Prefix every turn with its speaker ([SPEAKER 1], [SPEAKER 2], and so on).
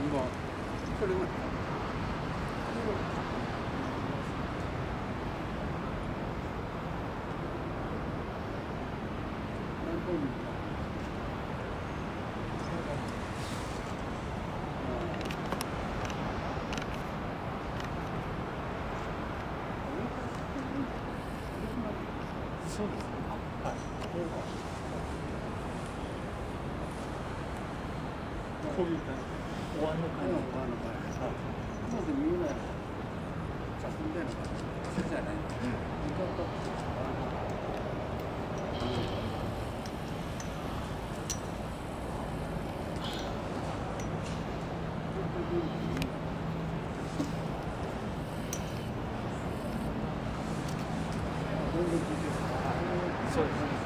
[SPEAKER 1] もうこれもそうですね。はい。こういう感じ。お椀の感じ。お椀の感じ。はい。まず見えない。写真でのじゃない。そうですね。